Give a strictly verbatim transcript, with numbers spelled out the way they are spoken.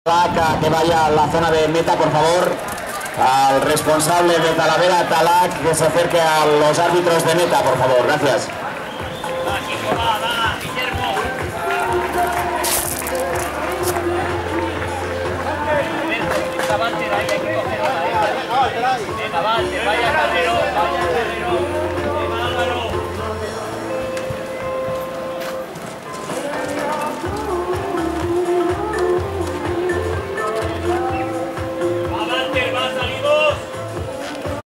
Talac que vaya a la zona de meta, por favor. Al responsable de Talavera, Talac, que se acerque a los árbitros de meta, por favor. Gracias. Vaya, Carrero, vaya, Carrero.